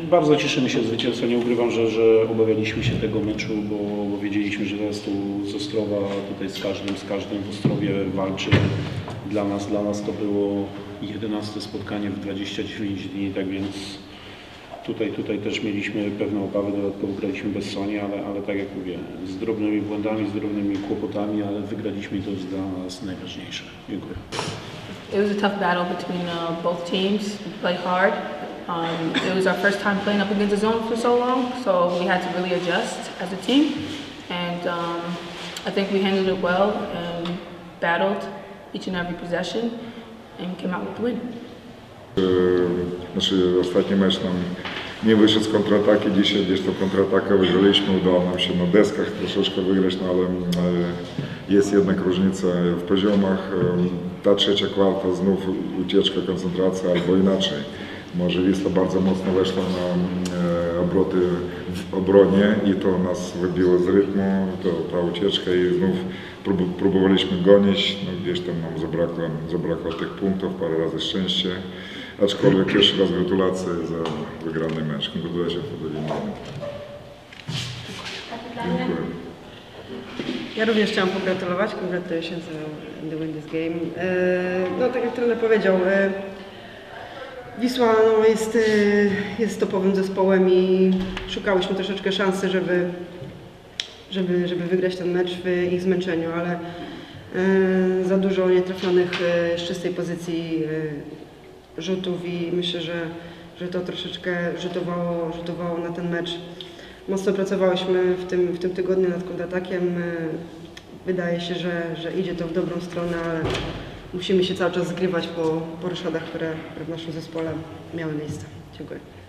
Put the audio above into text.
Bardzo cieszymy się z zwycięstwa. Nie ukrywam, że obawialiśmy się tego meczu, bo wiedzieliśmy, że teraz tu z Ostrowa, tutaj z każdym w Ostrowie walczy. Dla nas to było 11 spotkanie w 29 dni, tak więc tutaj też mieliśmy pewne obawy, dodatkowo graliśmy bez Soni, ale tak jak mówię, z drobnymi błędami, z drobnymi kłopotami, ale wygraliśmy i to jest dla nas najważniejsze. Dziękuję. It was a tough battle between both teams. We played hard. It was our first time playing up against the zone for so long, so we had to really adjust as a team. And I think we handled it well and battled each and every possession and came out with the win. Ostatni mecz nam nie wyszedł z kontrataki, dzisiaj gdzieś tą kontratakę wygraliśmy, udało nam się na deskach troszeczkę wygrać, no ale jest jednak różnica w poziomach. Ta trzecia kwarta znów ucieczka, koncentracja albo inaczej. Może Wisła bardzo mocno weszła na obroty w obronie i to nas wybiło z rytmu, to ta ucieczka i znów próbowaliśmy gonić, no gdzieś tam nam zabrakło tych punktów, parę razy szczęście. Aczkolwiek jeszcze raz gratulacje za wygrany mecz. Gratulacje futbolistów. Dziękuję. Ja również chciałam pogratulować. Congratulations on the win this game. No tak jak trener powiedział, Wisła no, jest topowym zespołem i szukałyśmy troszeczkę szansy, żeby wygrać ten mecz w ich zmęczeniu, ale za dużo nietrafionych z czystej pozycji rzutów i myślę, że to troszeczkę rzutowało na ten mecz. Mocno pracowałyśmy w tym tygodniu nad kontratakiem. Wydaje się, że idzie to w dobrą stronę, ale musimy się cały czas zgrywać po ryszadach, które w naszym zespole miały miejsce. Dziękuję.